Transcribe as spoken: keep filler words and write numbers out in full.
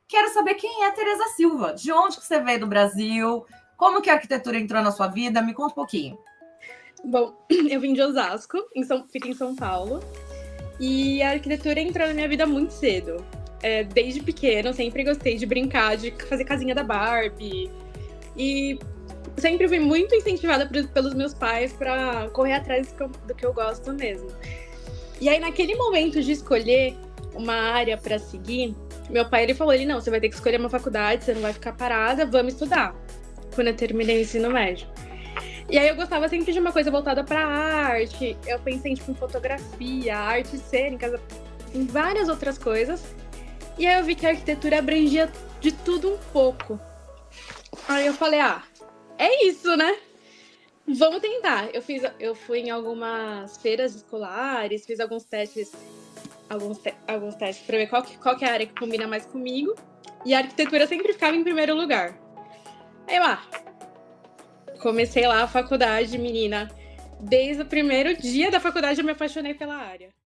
Quero saber quem é a Teresa Silva, de onde que você veio do Brasil, como que a arquitetura entrou na sua vida, me conta um pouquinho. Bom, eu vim de Osasco, em São, fica em São Paulo, e a arquitetura entrou na minha vida muito cedo. É, desde pequena, eu sempre gostei de brincar, de fazer casinha da Barbie, e sempre fui muito incentivada pelos meus pais para correr atrás do que, eu, do que eu gosto mesmo. E aí, naquele momento de escolher uma área para seguir, meu pai ele falou, ele, não, você vai ter que escolher uma faculdade, você não vai ficar parada, vamos estudar. Quando eu terminei o ensino médio. E aí eu gostava sempre de uma coisa voltada para arte, eu pensei tipo, em fotografia, artes cênicas, em várias outras coisas. E aí eu vi que a arquitetura abrangia de tudo um pouco. Aí eu falei, ah, é isso, né? Vamos tentar. Eu, fiz, eu fui em algumas feiras escolares, fiz alguns testes, alguns, te, alguns testes para ver qual que, qual que é a área que combina mais comigo. E a arquitetura sempre ficava em primeiro lugar. Aí eu, ah, comecei lá a faculdade, menina. Desde o primeiro dia da faculdade eu me apaixonei pela área.